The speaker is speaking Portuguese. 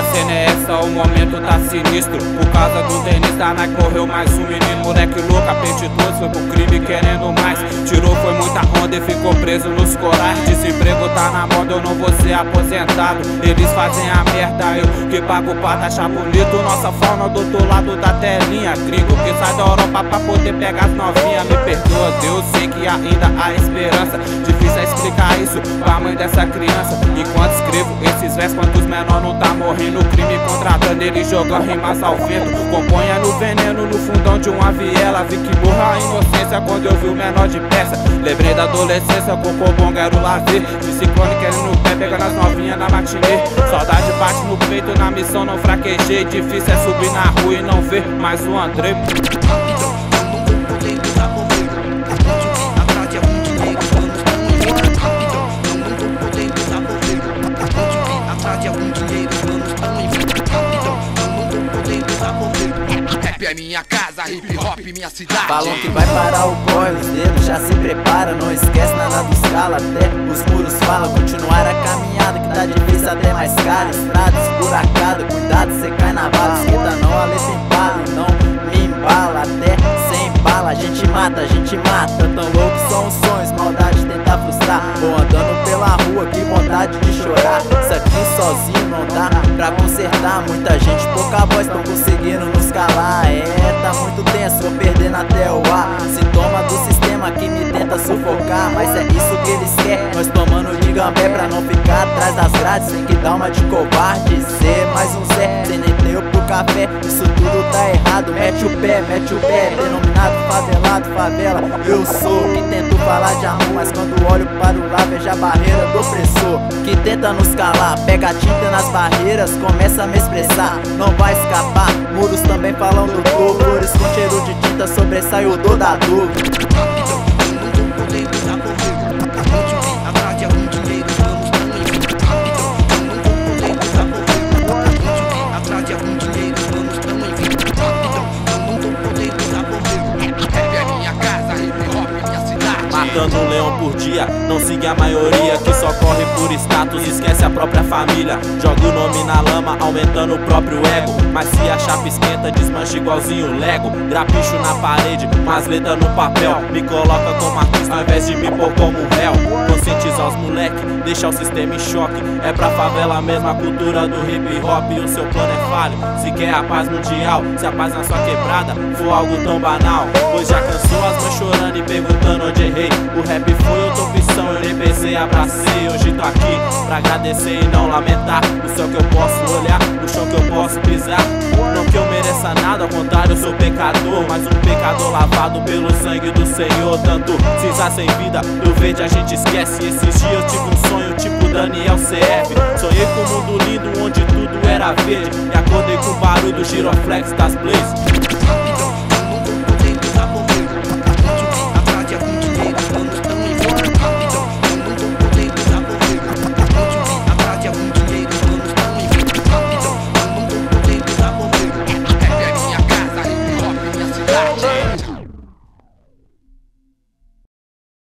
a cena é essa, o momento tá sinistro. Por causa do tenista, Nike morreu mais um menino. Moleque louco, apetitoso, foi pro crime querendo mais. Tirou, foi muita onda e ficou preso nos corais. Desemprego tá na moda, eu não vou ser aposentado. Eles fazem a merda, eu que pago pra taxar bonito. Nossa fauna do outro lado da telinha. Gringo que sai da Europa pra poder pegar as novinhas. Me perdoa, Deus, sei que ainda há esperança. Difícil é explicar isso pra mãe dessa criança. Enquanto escrevo esses versos, quantos menor não tá morrendo. Crime contratando, ele joga rimas ao vento. Componha no veneno, no fundão de uma viela. Vi que morra a inocência quando eu vi o menor de peça. Lembrei da adolescência, com o bonga era o lazer. De ciclone querendo no pé, pegando as novinhas na matinê. Saudade bate no peito, na missão não fraquejei. Difícil é subir na rua e não ver mais o André. Rapidão, eu não vou poder usar bobeira. Onde eu vi atrás de algum dinheiro, vamos tão em vida. Rapidão, eu não vou poder usar bobeira. Onde eu vi atrás de algum dinheiro, vamos tão em vida. Rapidão, eu não vou poder usar bobeira. Rap é minha casa, hip hop minha cidade. Falam que vai parar o corre, os dedos já se prepara. Não esquece nada do escala, até os muros falam. Continuar a caminhada que tá difícil até mais cara. Estrada esburacada, cuidado cê cai na bala. Esquenta não, a letra empala, não me embala. Até sem bala, a gente mata. Tão louco são os sonhos, maldade tenta frustrar. Vou andando pela rua, que vontade de chorar. Isso aqui sozinho não dá pra consertar. Muita gente, pouca voz, tão conseguindo nos calar. Tá muito tenso, vou perdendo até o ar. Sintoma do sistema que me tenta sufocar. Mas é isso que eles querem, nós tomando de gambé pra não ficar atrás das grades. Tem que dar uma de covarde, ser mais um Zé. Sem nem tempo pro café, isso tudo tá errado. Mete o pé, denominado favelado, favela. Eu sou que tento falar de amor, mas quando olho para o lado vejo a barreira do opressor que tenta nos calar. Pega tinta nas barreiras, começa a me expressar. Não vai escapar, muros também falam do topo. Flores com cheiro de tinta sobressai o dor da dor. Rapidão, eu não vou poder usar bobeira. Onde eu vi atrás de algum dinheiro, vamos tão em vida. Rapidão, eu não vou poder usar bobeira. Onde eu vi atrás de algum dinheiro, vamos tão em vida. Rapidão, eu não vou poder usar bobeira. Rap é minha casa, hip hop minha cidade. Matando um leão por dia, não siga a maioria que só corre por status, esquece a própria família. Joga o nome na lama, aumentando o próprio ego. Mas se a chapa esquenta, desmancha igualzinho Lego. Grapicho na parede, mas letra no papel. Me coloca como artista ao invés de me pôr como réu. Conscientizar os moleque, deixar o sistema em choque. É pra favela mesmo a cultura do hip hop. E o seu plano é falho, se quer a paz mundial. Se a paz na sua quebrada for algo tão banal. Pois já cansou as mães chorando e perguntando onde errei. O rap foi outra opção, eu nem pensei, abracei. Hoje tô aqui pra agradecer e não lamentar. O céu que eu posso olhar, o chão que eu posso pisar. Não que eu mereça nada, ao contrário eu sou pecador. Mas um pecador lavado pelo sangue do Senhor. Tanto cinza sem vida, do verde a gente esquece. Esses dias eu tive um sonho tipo Daniel CF. Sonhei com um mundo lindo onde tudo era verde. E acordei com o barulho do giroflex das Blaze.